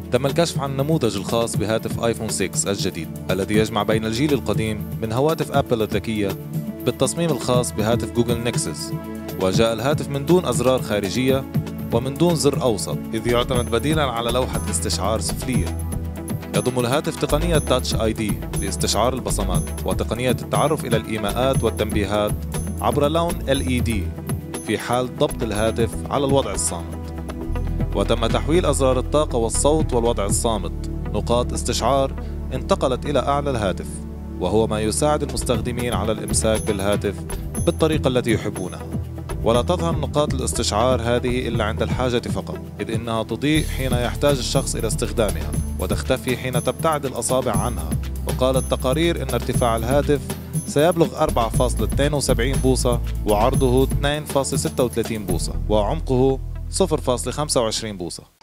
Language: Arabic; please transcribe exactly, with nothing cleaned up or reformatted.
تم الكشف عن النموذج الخاص بهاتف آيفون ستة الجديد الذي يجمع بين الجيل القديم من هواتف أبل الذكية بالتصميم الخاص بهاتف جوجل نيكسس. وجاء الهاتف من دون أزرار خارجية ومن دون زر أوسط، إذ يعتمد بديلاً على لوحة استشعار سفلية. يضم الهاتف تقنية تاتش آي دي لاستشعار البصمات، وتقنية التعرف إلى الإيماءات والتنبيهات عبر لون إل إي دي في حال ضبط الهاتف على الوضع الصامت. وتم تحويل أزرار الطاقة والصوت والوضع الصامت نقاط استشعار انتقلت إلى أعلى الهاتف، وهو ما يساعد المستخدمين على الإمساك بالهاتف بالطريقة التي يحبونها. ولا تظهر نقاط الاستشعار هذه إلا عند الحاجة فقط، إذ إنها تضيء حين يحتاج الشخص إلى استخدامها وتختفي حين تبتعد الأصابع عنها. وقالت تقارير إن ارتفاع الهاتف سيبلغ أربعة فاصلة اثنين وسبعين بوصة وعرضه اثنين فاصلة ستة وثلاثين بوصة وعمقه صفر فاصلة خمسة وعشرين بوصة.